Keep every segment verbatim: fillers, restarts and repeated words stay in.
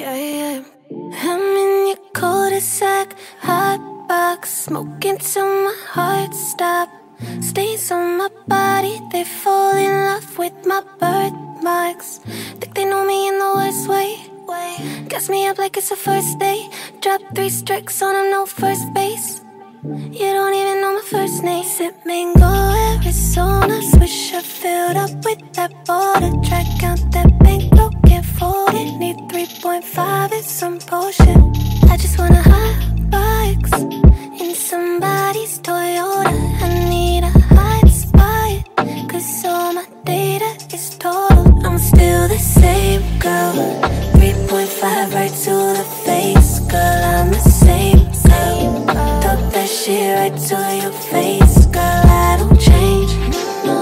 Yeah, yeah. I'm in your cul-de-sac, hot box, smoking till my heart stop. Stains on my body, they fall in love with my birthmarks. Think they know me in the worst way. Gas me up like it's a first day. Drop three strikes on them, no first base. You don't even know my first name. Sip mango, Arizona. Swish I filled up with that water. Track out that bankroll, can't fold it. Need three point five, it's some potion. I just wanna hot box in somebody's Toyota. I need a hot spot, cause all my data is total. I'm still the same girl, three point five right to the face. Girl, I'm the same girl, talk that shit right to your face. Girl, I don't change, no.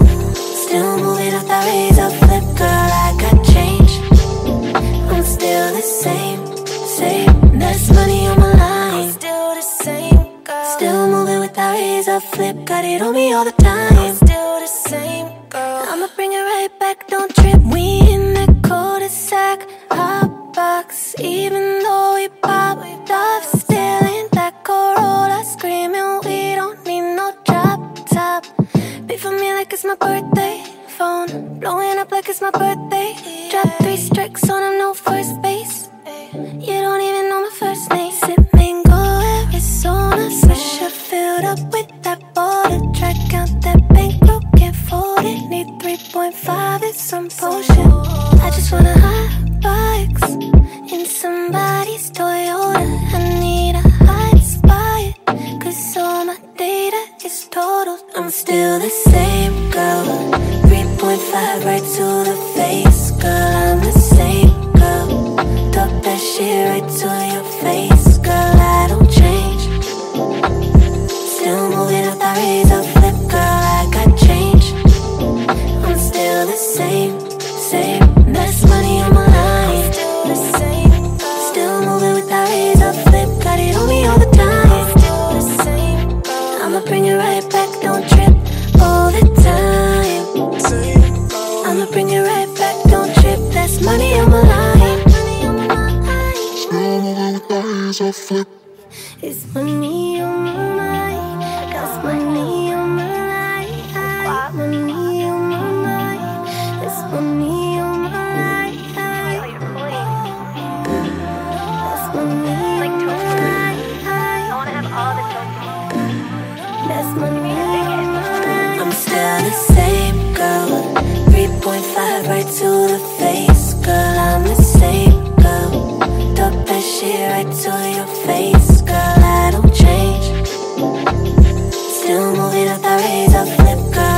Still moving off that razor flip. Girl, I got change, I'm still the same, same. There's money on my line, I'm still the same girl. Still moving with that razor flip. Got it on me all the time, I'm still the same girl. I'ma bring it right back, don't trip. We in the cul-de-sac, hot box. Even though we popped off, still in that Corolla, screaming we don't need no drop top. Beat for me like it's my birthday. Phone blowing up like it's my birthday. Drop three strikes on him, no first base. You don't even know my first name. Sip mango, Arizona. Swish I filled up with that water. Track out that bankroll, can't fold it. Need three point five, it's some potion. I just wanna hot box in somebody's Toyota. I need a hot spot, cause all my data is total. I'm still the same girl, three point five right to the face. Girl, I'm the same girl, talk that shit right to your face. Girl, I don't change, still moving off that razor flip. Girl, I got change, I'm still the same, same. There's money on my line, I'm still the same girl. Still moving with that razor flip. Got it on me all the time, I'm still the same girl. I'ma bring it right back, don't trip all the time. I'ma bring it right back, don't trip. That's money on my line. Still moving with that razor flip. It's money on my mind. Got money on my line. Money on my mind. It's money on my line. That's money on my line. That's money on my line. I'm still the same girl, three point five right to the face. Girl, I'm the same girl, talk that shit right to your face. Girl, I don't change, still moving off that razor flip. Girl,